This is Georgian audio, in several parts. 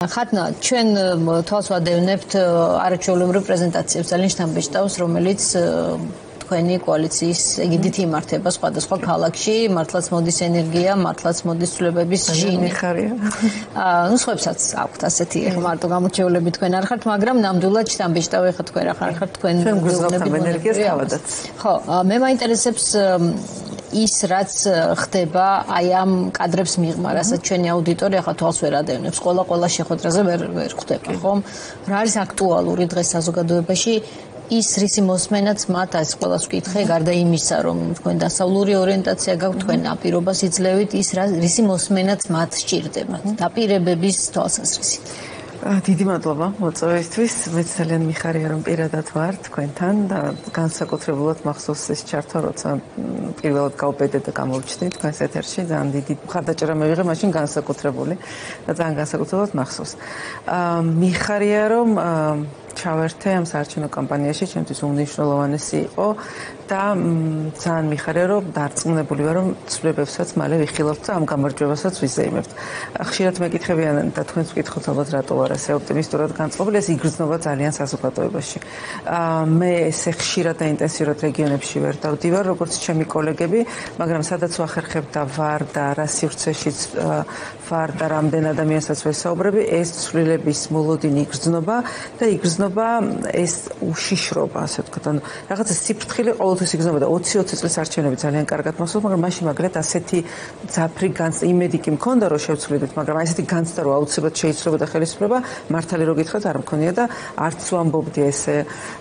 ხატნა ჩვენ თვალს ვადევნებთ არაჩვეულებრივ პრეზენტაციებს ძალიან შთამბეჭდავს, რომელიც თქვენი კოალიციის ეგიდით იმართება სხვადასხვა ქალაქში, მართლაც მოდის ენერგია, მართლაც მოდის ცვლილებების ჟინი. ნუ სხვებსაც აქვთ ასეთი მარტო გამორჩეულები თქვენ არ ხართ, მაგრამ ნამდვილად შთამბეჭდავ ეხა თქვენ რა ხართ თქვენ გრძნობთ ენერგიას თავადაც. ხო, მე მაინტერესებს ის რაც ხდება აი ამ კადრებს მიღმა, რასაც ჩვენი აუდიტორია ხა თვალს ვერ ადევნებს, ყველა შეხვედრაზე ვერ ხვდება, ხომ? რა არის აქტუალური დღეს საზოგადოებაში? ის რისი მოსმენაც მათ ეს ყველას ვკითხე, გარდა იმისა, რომ თქვენ დასავლური ორიენტაცია გაქვთ, თქვენ აპირობას იძლევით, ის რისი მოსმენაც მათ სჭირდება, დაპირებების თვალსაზრისით. დიდი მადლობა მოწვევისთვის. მეც ძალიან მიხარია რომ პირადად ვარ თქვენთან და განსაკუთრებულად მახსოვს ეს ჩართვა, როცა პირველად გავბედე და გამოვჩნდი თქვენს ეთერში, ძალიან დიდი მხარდაჭერა მივიღე, მაშინ განსაკუთრებული და ძალიან განსაკუთრებულად მახსოვს. მიხარია რომ ჩავერთე ამ საარჩევნო კამპანიაში, ჩემთვის უმნიშვნელოვანესი იყო და ძალიან მიხარია რომ დარწმუნებული ვარ რომ ცვლილებებსაც მალე ვიხილავთ და ამ გამარჯვებასაც ვიზეიმებთ. ხშირად მეკითხებიან და თქვენს ვკითხოთ ალბათ რატო ვარ ასე ოპტიმისტურად განწყობილი, ეს იგრძნობა ძალიან საზოგადოებაში. მე ესე ხშირად და ინტენსიურად რეგიონებში ვერ დავდივარ, როგორც ჩემი კოლეგები, მაგრამ სადაც ვახერხებ და ვარ და რა სივრცეშიც ვარ და რამდენ ადამიანსაც ვესაუბრები, ეს ცვლილების მოლოდინი იგრძნობა და იგრძნობა ეს უშიშრობა, ასე ვთქვათ, ანუ რაღაცა სიფრთხილე ყოველთვის იგრძნობა და 20-20 წლის არჩევნები ძალიან კარგად მახსოვს, მაგრამ მაშინ მაგრად ასეთი ძაფრი იმედი კი მქონდა რომ შევცვლიდეთ, მაგრამ აი ესეთი განცდა რომ აუცილებლად შეიცვლებოდა ხელისუფლება, მართალი რო გითხრათ არ მქონია და არც ვამბობდი ესე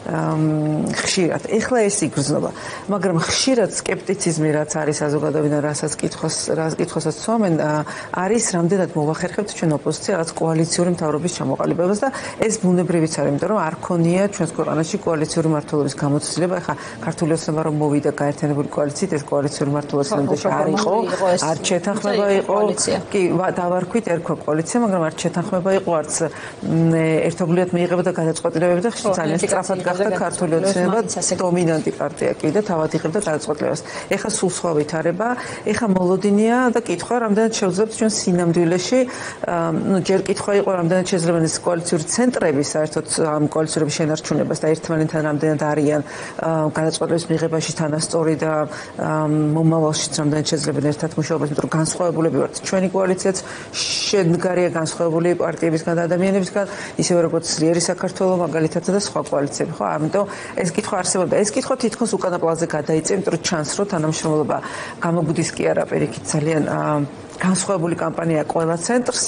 ხშირად. ეხლა ეს იგრძნობა, მაგრამ ხშირად სკეპტიციზმი რაც არის საზოგადოებიდან, რასაც კითხვასაც სვამენ, არის რამდენად მოვახერხებთ ჩვენ ოპოზიცია რაღაც კოალიციური მთავრობის ჩამოყალიბებას და ეს ბუნებრივიც არის, იმიტომ რომ არ ქონია ჩვენს ქვეყანაში კოალიციური მმართველობის გამოცდილება. ეხლა ქართული ოცნება რომ მოვიდა გაერთიანებული კოალიციით, ეს კოალიციური მმართველობის სამდეში არ იყო, არ შეთანხმება იყო. კი, დავარქვით ერქვა კოალიცია, მაგრამ არ შეთანხმება იყო, არც ერთობლივად მიიღებოდა გადაწყვეტილებები და ძალიან სწრაფად გახდა ქართული ოცნება დომინანტი პარტია კი და თავად იღებდა გადაწყვეტილებას. ეხლა სულ სხვა ვითარება, ეხლა მოლოდინია და კითხვა რამდენად შევძლებთ ჩვენ სინამდვილეში, ну ჯერ კითხვა იყო რამდენად შეიძლება ეს კოალიციური ცენტრები საერთოდ ამ კოალიციების შენარჩუნებას და ერთმანეთთან რამდენად არიან გადაწყვეტილების მიღებაში თანასწორი და მომავალშიც რამდენად შეიძლება ერთად მუშაობას, იმიტომ რომ განსხვავებულები ვართ. ჩვენი კოალიციაც შედგარია განსხვავებული პარტიებისგან და ადამიანებისგან, ისევე როგორც ძლიერი საქართველო მაგალითად და სხვა კოალიციები, ხო? ამიტომ ეს კითხვა არსებობდა. ეს კითხვა თითქოს უკანა პლანზე გადაიწევს, იმიტომ რომ ჩანს, რომ თანამშრომლობა გამოგვდის კი არა პირიქით ძალიან განსხვავებული კამპანია ყველა ცენტრს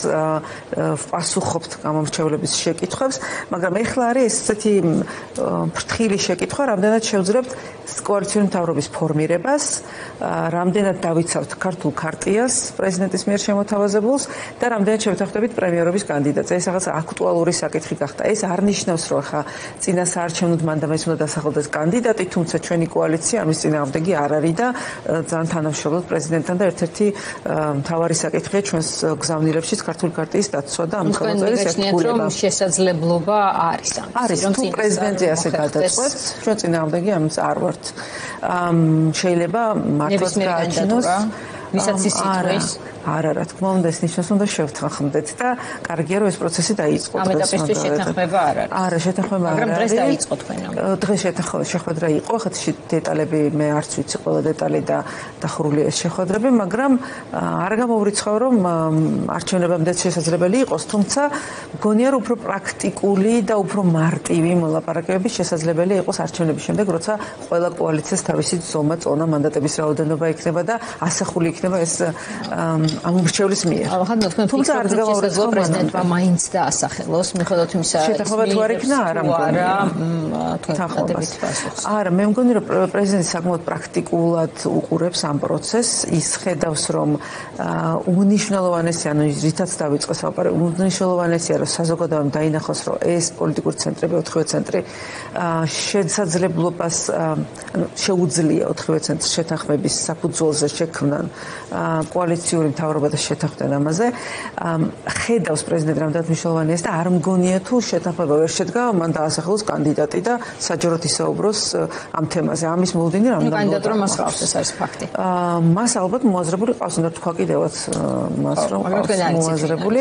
პასუხობთ გამომრჩევლების შეკითხვებს, მაგრამ ეხლა არის ესეთი ფრთხილი შეკითხვა, რამდენად შევძლებთ კოალიციური მთავრობის ფორმირებას, რამდენად დავიცავთ ქართულ ქარტიას პრეზიდენტის მიერ შემოთავაზებულს და რამდენად შევთანხმდებით პრემიერობის კანდიდატს. ეს რაღაც აქტუალური საკითხი გახდა. ეს არ ნიშნავს, რომ ახლა წინა საარჩევნოდ მანდამეს უნდა დასახელდეს კანდიდატი, თუმცა ჩვენი კოალიცია ამის წინააღმდეგი არ არის და ძალიან თანამშრომლობთ პრეზიდენტთან და ერთ-ერთი მთავარი საკითხია ჩვენს გზავნილებშიც ქართული ქარტიის დაცვა და ამ ხელმოწერის ერთგულება. შესაძლებლობა არის ამის. არის, თუ პრეზიდენტი ასე გადაწყვეტს, ჩვენ წინააღმდეგი ამის არ ვართ. შეიძლება მართლაც გააჩინოს ვისაც ის იტყვის არა, რა თქმა უნდა, ეს ნიშნავს, უნდა შევთანხმდეთ და კარგია რომ ეს პროცესი დაიწყო. ამ ეტაპისთვის შეთანხმება არ არის. არა, შეთანხმება არ არის. მაგრამ დღეს დაიწყო თქვენო. დღეს შეხვედრა იყო, ხათში დეტალები მე არც ვიცი ყველა დეტალი და დახურული ეს შეხვედრები, მაგრამ არ გამოვრიცხავ რომ არჩევნებამდე შესაძლებელი იყოს, თუმცა მგონია რომ უფრო პრაქტიკული და უფრო მარტივი მოლაპარაკებები შესაძლებელი იყოს არჩევნების შემდეგ, როცა ყველა კოალიციას თავისი ზომა, წონა, მანდატების რაოდენობა იქნება და ასახული იქნება ეს ამომრჩევლის მიერ. თუმცა არ გავაურეცხავ პრეზიდენტმა მაინც დაასახელოს, მიუხედავად იმისა, შეთანხმება თუ არ იქნა, არა მგონია. თქვენადებით პასუხს. არა, მე მგონი რომ პრეზიდენტი საკმაოდ პრაქტიკულად უყურებს ამ პროცესს, ის ხედავს რომ უნიშნელოვანესი, ანუ რითაც დავიწყეს ლაპარაკი, უნიშნელოვანესია რომ საზოგადოებამ დაინახოს რომ ეს პოლიტიკური ცენტრები, 4 ცენტრი შესაძლებლობას შეუძლია 4 ცენტრის შეთანხმების საფუძველზე შექმნან კოალიციური მთავრობა მთავრობა და შეთანხმდნენ ამაზე. ხედავს პრეზიდენტი რამდენად მნიშვნელოვანია და არ მგონია თუ შეთანხმება ვერ შედგა, მან დაასახელოს კანდიდატი და საჯაროდ ისაუბროს ამ თემაზე. ამის მოლოდინი რამდენად კანდიდატურა მას ყავს, ეს არის ფაქტი. მას ალბათ მოაზრებული ყავს, უნდა თქვა კიდევაც მას რომ მოაზრებული,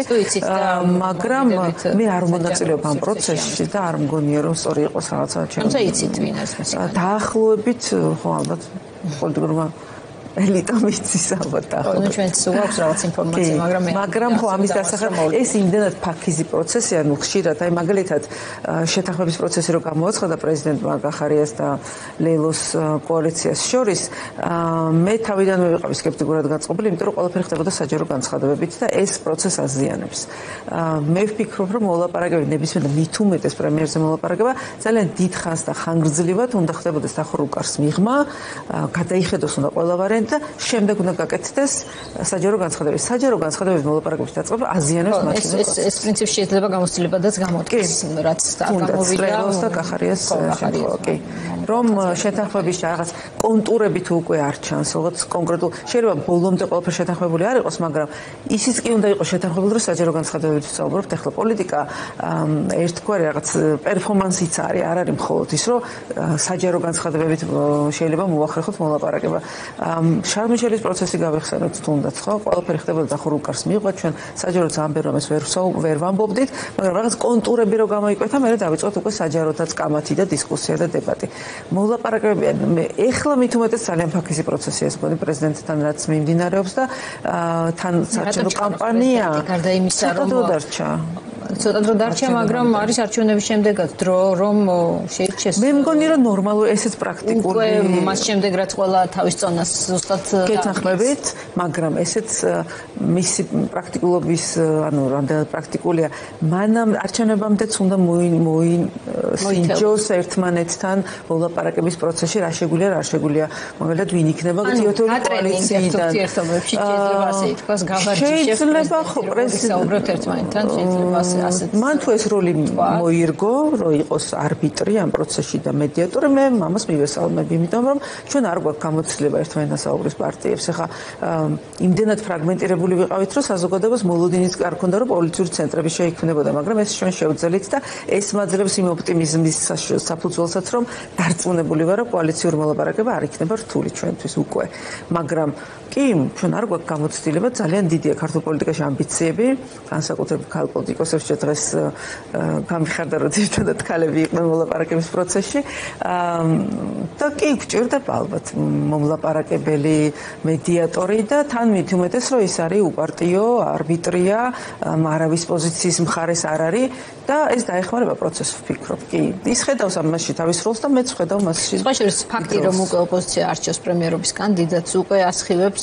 მაგრამ მე არ მონაწილეობ ამ პროცესში და არ მგონია რომ სწორი იყოს რაღაცა ჩემი. თუმცა იცით ვინ არის მისი. დაახლოებით ხო ალბათ პოლიტიკურმა ელიტამ იცის ალბათ ახლა ჩვენც გვაქვს რაღაც ინფორმაცია, მაგრამ ხო ამის დასახელება ეს იმდენად ფაქიზი პროცესია, ნუ ხშირად, აი მაგალითად შეთანხმების პროცესი რო გამოაცხადა პრეზიდენტმა გახარიას და ლეილოს კოალიციას შორის, მე თავიდანვე ვიყავი სკეპტიკურად გაწყობილი, იმიტომ რომ ყველაფერი ხდებოდა საჯარო განცხადებებით და ეს პროცესს აზიანებს. მე ვფიქრობ, რომ მოლაპარაკებები ნებისმიერ მით უმეტეს პრემიერზე მოლაპარაკება ძალიან დიდ ხანს და ხანგრძლივად უნდა ხდებოდეს დახურულ კარს მიღმა, გადაიხედოს უნდა ყველა ვარიანტი და შემდეგ უნდა გაკეთდეს საჯარო განცხადებები. საჯარო განცხადებების მოლაპარაკების დაწყება აზიანებს მაშინ. ეს პრინციპი შეიძლება გამოცდილებადაც გამოდგეს, რაც გამოვიდა და კახარიას შემთხვევა, კი. რომ შეთანხმების რაღაც კონტურები თუ უკვე არ ჩანს, რაღაც კონკრეტულ შეიძლება ბოლომდე ყველაფერი შეთანხმებული არ იყოს, მაგრამ ისიც კი უნდა იყოს შეთანხმებული, რომ საჯარო განცხადებებით ვსაუბრობთ. ახლა პოლიტიკა ერთგვარი რაღაც პერფორმანსიც არის, არ არის მხოლოდ ის, რომ საჯარო განცხადებებით შეიძლება მოახერხოთ მოლაპარაკება. შარმიშელის პროცესი გავიხსენოთ თუნდაც, ხო? ყველაფერი ხდებოდა დახურულ კარს მიღვა, ჩვენ საჯაროდ ძალიან ბევრ ამას ვერ ვამბობდით, მაგრამ რაღაც კონტურები რო გამოიკვეთა, მე დავიწყოთ უკვე საჯაროდაც კამათი და დისკუსია და დებატი. მოლაპარაკებები ეხლა მით უმეტეს ძალიან ფაქიზი პროცესია, ეს მგონი პრეზიდენტთან რაც მიმდინარეობს და თან საჭირო კამპანია გარდა იმისა, რომ დარჩა. ცოტა დრო დარჩა, მაგრამ არის არჩევნების შემდეგაც დრო, რომ შეირჩეს. მე მგონი რომ ნორმალური ესეც პრაქტიკული. უკვე მას შემდეგ რაც ყველა თავის წონას ზუსტად გეთანხმებით, მაგრამ ესეც მისი პრაქტიკულობის, ანუ რამდენად პრაქტიკულია, მანამ არჩევნებამდეც უნდა მოინჯოს ერთმანეთთან მოლაპარაკების პროცესში რა შეგვიძლია, რა შეგვიძლია, მაგალითად ვინ იქნება გციოთური კოალიციიდან. შეიძლება ასე ითქვას, გავარჯიშებს. შეიძლება ხო პრეზიდენტს ერთმანეთთან შეიძლება მან თუ ეს როლი მოირგო, რომ იყოს არბიტრი ამ პროცესში და მედიატორი, მე ამას მივესალმებ, იმიტომ რომ ჩვენ არ გვაქვს გამოცდილება ერთმანეთთან საუბრის პარტიებს. ახლა იმდენად ფრაგმენტირებული ვიყავით, რომ საზოგადოებას მოლოდინიც არ ქონდა, რომ პოლიციური ცენტრები შეიქმნებოდა, მაგრამ ეს ჩვენ შევძელით და ეს მაძლევს იმ ოპტიმიზმის საფუძველსაც, რომ დარწმუნებული ვარ, რომ კოალიციური მოლაპარაკება არ იქნება რთული ჩვენთვის უკვე. მაგრამ კი, ჩვენ არ გვაქვს გამოცდილება, ძალიან დიდია ქართულ პოლიტიკაში ამბიციები, განსაკუთრებით ქალ პოლიტიკოსებს დღეს გამიხარდა, რომ ძირითადად ქალები იყვნენ მოლაპარაკების პროცესში. და კი, გვჭირდება ალბათ მომლაპარაკებელი, მედიატორი და თან მით უმეტეს, რომ ის არის უპარტიო, არბიტრია, არავის პოზიციის მხარეს არ არის და ეს დაეხმარება პროცესს, ვფიქრობ. კი, ის ხედავს ამაში თავის როლს და მეც ხედავ მასში. სხვა შორის ფაქტი, რომ უკვე ოპოზიცია არჩევს პრემიერობის კანდიდატს, უკვე ასხივებს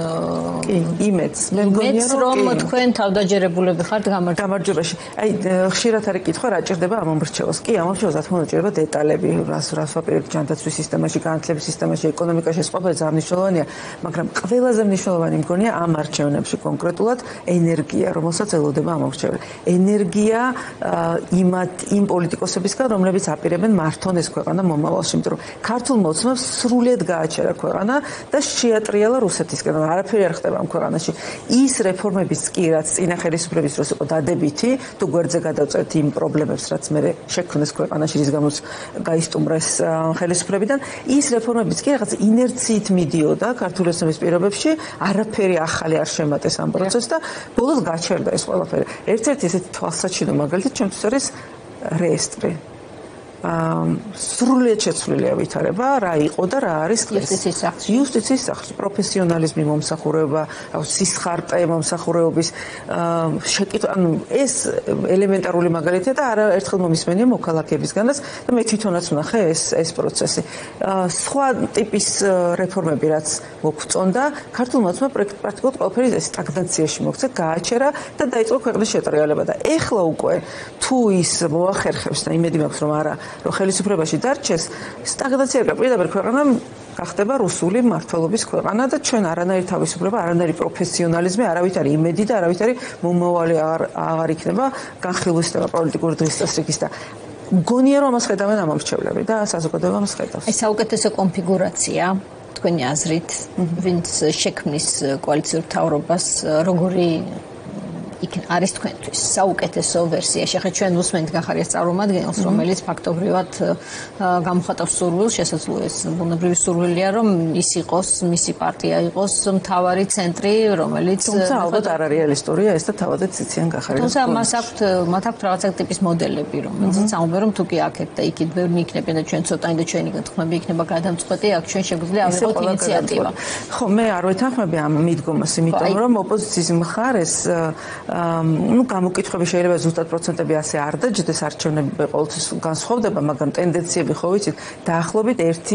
იმედს. მე მგონია, რომ თქვენ თავდაჯერებულები ხართ გამარჯვებაში. აი, ხშირად არის კითხვა, რა ჭირდება ამომრჩევას. კი, ამომრჩევას რა თქმა უნდა ჭირდება დეტალები, რას ვაპირებთ ჯანდაცვის სისტემაში, განათლების სისტემაში, ეკონომიკაში, ეს ყველაფერი ძალიან მნიშვნელოვანია, მაგრამ ყველაზე მნიშვნელოვანი მგონია ამ არჩევნებში კონკრეტულად ენერგია, რომელსაც ელოდება ამომრჩეველი. ენერგია იმ პოლიტიკოსებისგან, რომლებიც აპირებენ მართონ ეს ქვეყანა მომავალში, იმიტომ რომ ქართულ მოცემებს სრულიად გააჩერა ქვეყანა და შეატრიალა რუსეთისკენ, არაფერი არ ხდება ამ ქვეყანაში. ის რეფორმებიც კი, რაც წინა ხელისუფლების დროს იყო დადებითი, თუ გვერდზე გადავწერთ იმ პრობლემებს, რაც მე შექმნეს ქვეყანაში, რის გამოც გაისტუმრეს ხელისუფლებიდან, ის რეფორმებიც კი რაღაც ინერციით მიდიოდა ქართული ოცნების პირობებში, არაფერი ახალი არ შემატეს ამ პროცესს და ბოლოს გაჩერდა ეს ყველაფერი. ერთ-ერთი ესეთი თვალსაჩინო მაგალითი ჩემთვის არის რეესტრი. სრულიად შეცვლილია ვითარება, რა იყო და რა არის იუსტიციის სახლში, პროფესიონალიზმი მომსახურება, სისხარტე მომსახურების შეკითხვა, ანუ ეს ელემენტარული მაგალითია და არაერთხელ მომისმენია მოქალაქეებისგანაც და მე თვითონაც ვნახე ეს პროცესი. სხვა ტიპის რეფორმები, რაც მოგწონდა, ქართულ მოცემებს პრაქტიკულად ყველაფერი სტაგნაციაში მოქცა, გააჩერა და დაიწყო ქვეყნის შეტრიალება და ეხლა უკვე თუ ის მოახერხებს და იმედი მაქვს რომ არა რომ ხელისუფლებაში დარჩეს, სტაგნაცია პირდაპირ ქვეყანა გახდება რუსული მმართველობის ქვეყანა და ჩვენ არანაირი თავისუფლება, არანაირი პროფესიონალიზმი, არავით არის იმედი და არავით არის მომავალი აღარ იქნება განხილვის პოლიტიკური დღის წესრიგის და მგონია რომ ამას ხედავენ ამომრჩევლები და საზოგადოება ამას ხედავს. ეს საუკეთესო კონფიგურაცია თქვენი აზრით, ვინც შექმნის კოალიციურ მთავრობას, როგორი არის თქვენთვის საუკეთესო ვერსია? შეხეთ ჩვენ უსმენთ გახარიას წარმომადგენელს, რომელიც ფაქტობრივად გამოხატავს სურვილს, შესაძლოა ეს ბუნებრივი სურვილია, რომ ის იყოს, მისი პარტია იყოს მთავარი ცენტრი, რომელიც თუმცა ალბათ არ არის რეალისტურია ეს და თავადაც იციან გახარიას. თუმცა მათ აქვთ რაღაცა ტიპის მოდელები, რომელზეც ამბობენ, რომ თუ კი აქეთ და იქით ბევრი იქნება და ჩვენ ცოტანი და ჩვენი გათქმები იქნება გადამწყვეტი, აქ ჩვენ შეგვიძლია ავიღოთ ინიციატივა. ხო, მე არ ვეთანხმები ამ მიდგომას, იმიტომ რომ ოპოზიციის მხარეს გამოკითხვები შეიძლება ზუსტად პროცენტები ასე არ დაჯდეს, არჩევნები ყოველთვის განსხვავდება, მაგრამ ტენდენციები ხო ვიცით, დაახლოებით ერთი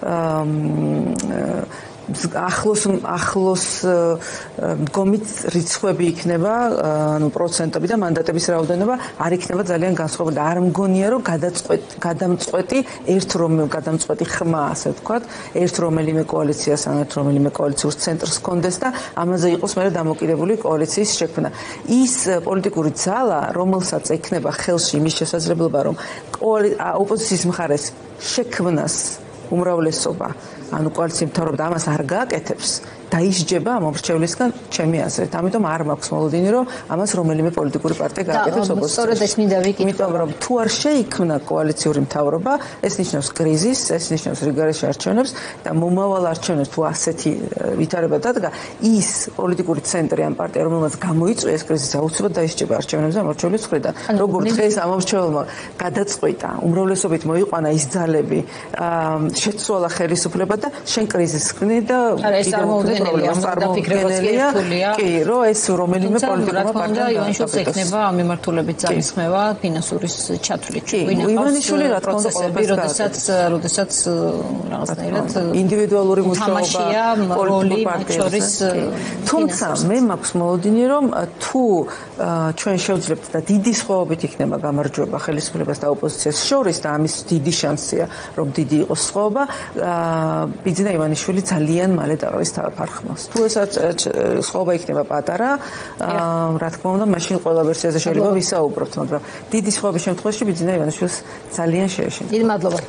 ახლოს მდგომით რიცხვები იქნება, პროცენტები და მანდატების რაოდენობა არ იქნება ძალიან განსხვავებული. არ მგონია, რომ გადამწყვეტი ხმა, ასე ვთქვათ, ერთ რომელიმე კოალიციას ან ერთ რომელიმე კოალიციურ ცენტრს კონდეს და ამაზე იყოს მერე დამოკიდებული კოალიციის შექმნა. ის პოლიტიკური ძალა, რომელსაც ექნება ხელში იმის შესაძლებლობა, რომ ოპოზიციის მხარეს შექმნას უმრავლესობა, ანუ კოალიციის მთავრობა ამას არ გააკეთებს, დაისჯება მომრჩევლისგან, ჩემი აზრით. ამიტომ არ მაქვს მოლოდინი, რომ ამას რომელიმე პოლიტიკური პარტია გააკეთებს ოპოზიციას. სწორედ ეს მინდა ვიკითხო. იმიტომ რომ თუ არ შეიქმნა კოალიციური მთავრობა, ეს ნიშნავს კრიზისს, ეს ნიშნავს რიგარეშე არჩევნებს და მომავალ არჩევნებს თუ ასეთი ვითარება დადგა, ის პოლიტიკური ცენტრი ან პარტია, რომელმაც გამოიწვია ეს კრიზისი, აუცილებლად დაისჯება არჩევნებზე მომრჩევლის მხრიდან. როგორც დღეს ამომრჩეველმა გადაწყვიტა, უმრავლესობით მოიყვანა ის ძალები, შეცვალა ხელისუფლება და შენ კრიზისს ხდნი და წარმოგდგენელია. კი, რომ ეს რომელიმე პოლიტიკურმა პარტიამ ივანიშვილს ექნება ამ მიმართულებით ძალისხმევა ფინანსურის ჩათვლით. ივანიშვილი რა თქმა უნდა როდესაც რაღაცნაირად ინდივიდუალური მუშაობა როლი შორის. თუმცა მე მაქვს მოლოდინი, რომ თუ ჩვენ შევძლებთ და დიდი სხვაობით იქნება გამარჯვება ხელისუფლებას და ოპოზიციას შორის და ამის დიდი შანსია, რომ დიდი იყოს სხვაობა, ბიძინა ივანიშვილი ძალიან მალე დაყრის თავფარხმას. თუ ესაც სხვაობა იქნება პატარა, რა თქმა უნდა, მაშინ ყველა ვერსიაზე შეიძლება ვისაუბროთ, მაგრამ დიდი სხვაობის შემთხვევაში ბიძინა ივანიშვილს ძალიან შეეშინდა. დიდი მადლობა.